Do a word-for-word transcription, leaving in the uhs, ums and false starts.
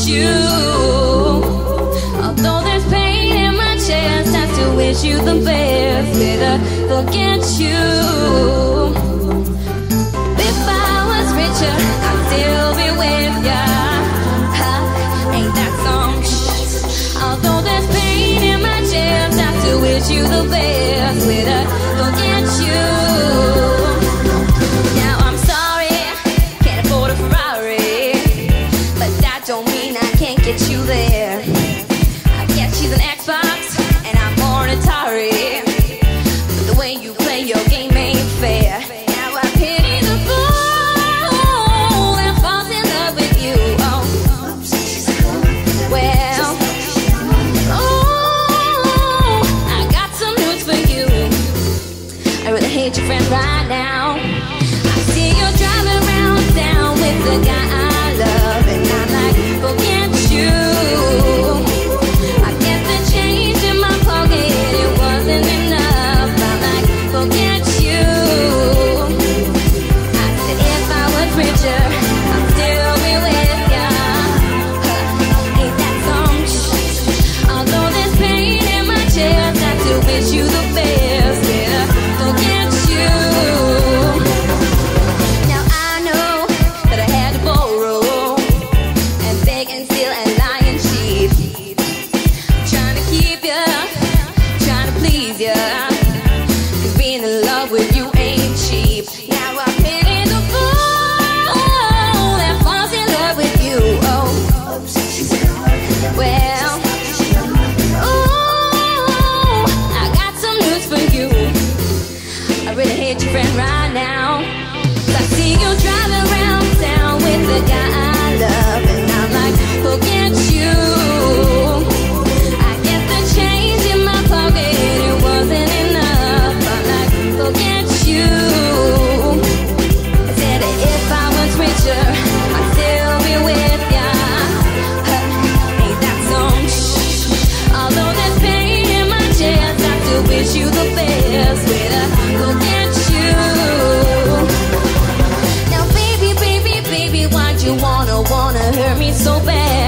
you. Although there's pain in my chest, I still wish you the best. Better forget you. If I was richer, I'd still be with ya. Ha, ain't that some shit? Although there's pain in my chest, I still wish you the best. Better forget you. Now I'm sorry, can't afford a Ferrari, but that don't mean I can't get you there. I guess she's an Xbox and I'm more an Atari, but the way you play your game ain't fair. Now I pity the fool that falls in love with you. Oh, well, oh, I got some news for you. I really hate your friend right now. I see you driving around town with the guy I love, and I'm like, forget you. I get the change in my pocket, it wasn't enough. I'm like, forget you. I said if I was richer, I'd still be with ya. Huh, ain't that some shit? Although there's pain in my chest, I still wish you the best. Yeah, forget you. Now I know that I had to borrow and beg and steal and lie and cheat, trying to keep ya, trying to please ya, 'cause being in love with you ain't cheap. Now I pity the fool that falls in love with you. Oh, well, ooh, I got some news for you. I really hate your friend right now. 'Cause I see you driving around town with the guy I love, and I'm like, forget you. I get the change in my pocket, it wasn't enough. I'm like, forget you. I said if I was richer, I'd still be with ya. Huh, ain't that some shit? Although there's pain in my chest, I still wish you the best. Better forget you. Now baby, baby, baby, why'd you wanna, wanna hurt me so bad?